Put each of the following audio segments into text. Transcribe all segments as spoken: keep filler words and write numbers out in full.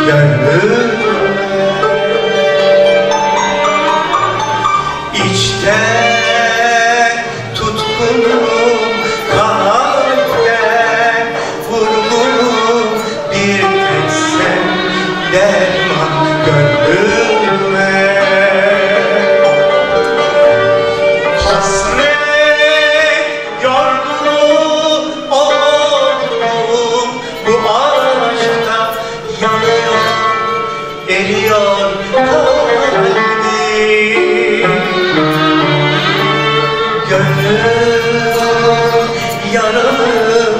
gönlüm İçten tutkunum, kalpten vurgunum, bir tek sen derman gönlüme. Hasret yorgunum oldum, bu aşkta yanıyor, eriyor kalbim. Gönlüm yaralı,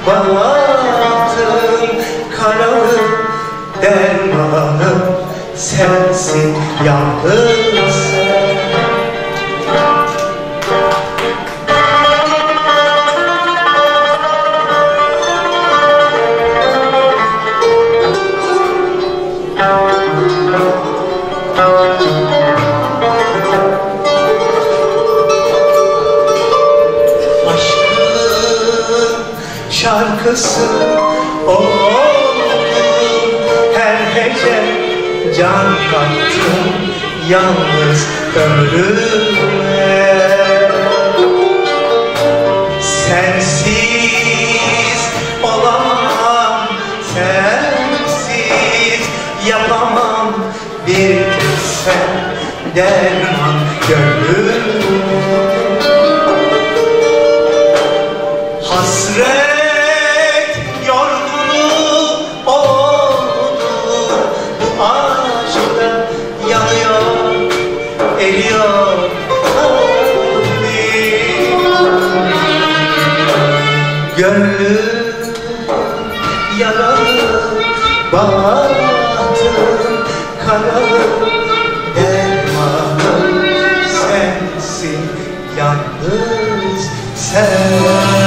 bahtım karalı, dermanım sensin yalnız sen. Şarkısı oldum, her hece can kattım yalnız ömrüme. Sensiz olamam, sensiz yapamam, bir sen derman gönlüm. Hasret yorgunum oldum, bu aşkta yanıyor, eriyor kalbim. Gönlüm yaralı, bahtım karalı, dermanım sensin yalnız sen.